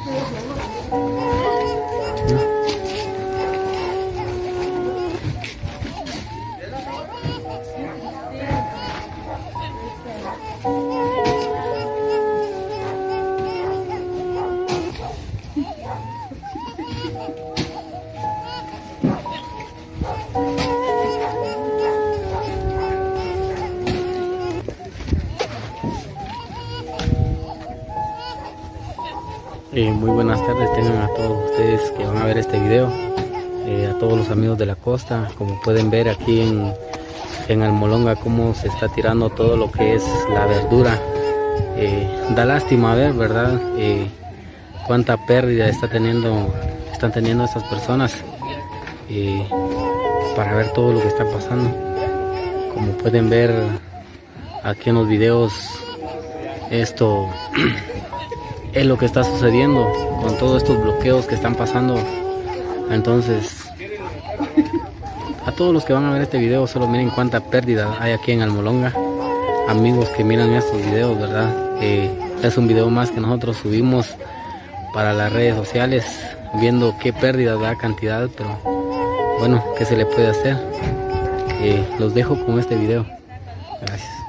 Muy buenas tardes tengan a todos ustedes que van a ver este video, a todos los amigos de la costa. Como pueden ver aquí en Almolonga cómo se está tirando todo lo que es la verdura. Da lástima ver, ¿verdad? Cuánta pérdida están teniendo estas personas para ver todo lo que está pasando. Como pueden ver aquí en los videos, esto es lo que está sucediendo con todos estos bloqueos que están pasando. Entonces, a todos los que van a ver este video, solo miren cuánta pérdida hay aquí en Almolonga. Amigos que miran estos videos, ¿verdad? Es un video más que nosotros subimos para las redes sociales, viendo qué pérdida da cantidad, pero bueno, ¿qué se le puede hacer? Los dejo con este video. Gracias.